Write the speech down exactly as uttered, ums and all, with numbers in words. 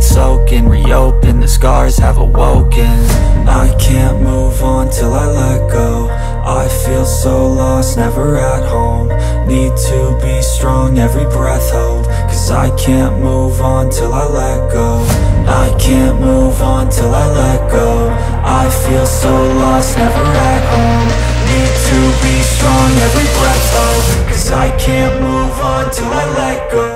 soaking, reopen, the scars have awoken. I can't move on till I let go. I feel so lost, never at home. Need to be strong, every breath hold. Cause I can't move on till I let go. I can't move on till I let go. I feel so lost, never at home. Need to be strong, every breath hold. Cause I can't move on till I let go.